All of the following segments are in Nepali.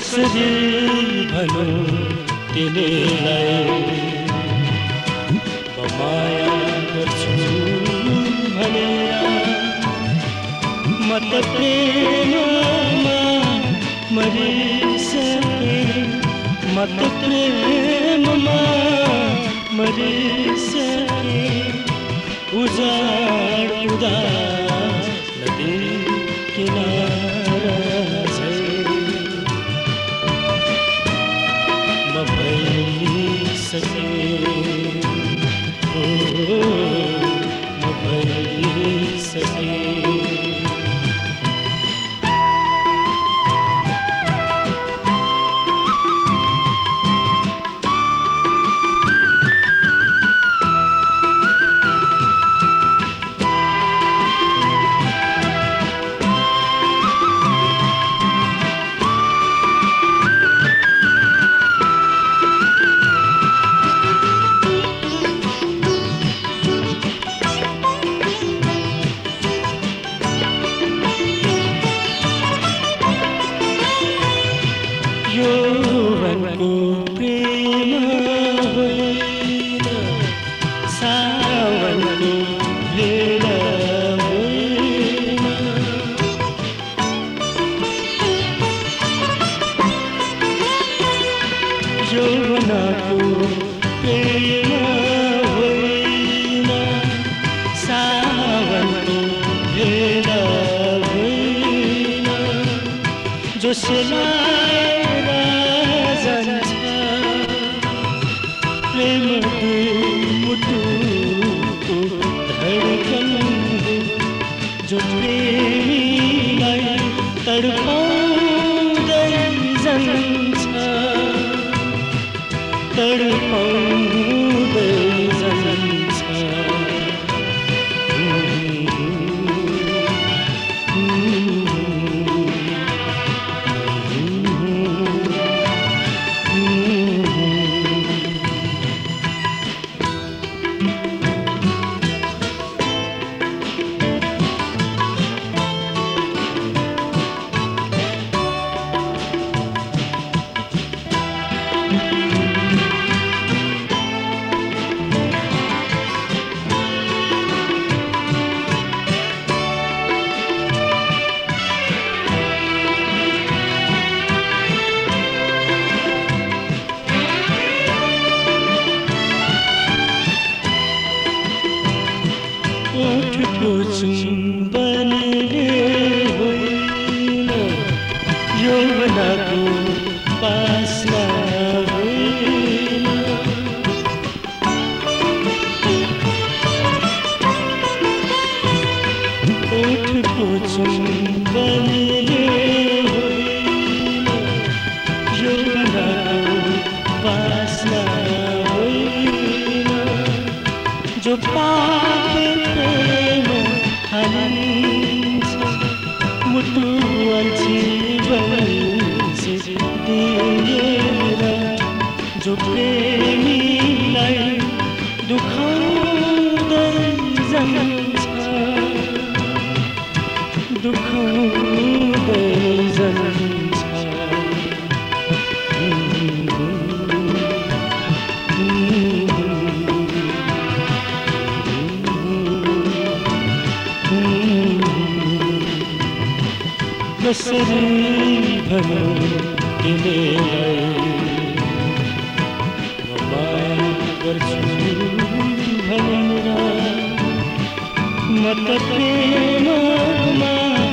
कसरी भनौं तिमीलाई माया गर्छु भनेर म त प्रेममा मरिसकेँ म त प्रेममा मरिसकेँ उजाड उदास नदी किनारा म भइसकेँ म भइसकेँ यौवनको प्रेम होइन सावनको भेला होइन यौवनको प्रेम होइन सावनको भेला होइन जोसलाई प्रेम मुटुको धडकन जो प्रेमीलाई तडपाउँदै जान्छ तडपाउँदै जान्छ ओठको चुम्बनले होइन यौवनको बासना होइन ओठको चुम्बनले होइन यौवनको बासना होइन जो पाप मुटु जीवन दिएर जो प्रेमीलाई दुखाउँदै जान्छ दुखाउँदै जान्छ कसरी भनौं तिमीलाई म माया गर्छु भनेर म त प्रेममा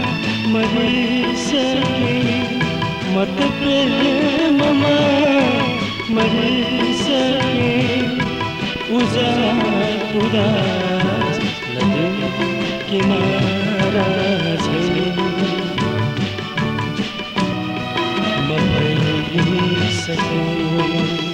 मरिसकेँ म त प्रेममा मरिसकेँ उजाड उदास नदी किनारा सके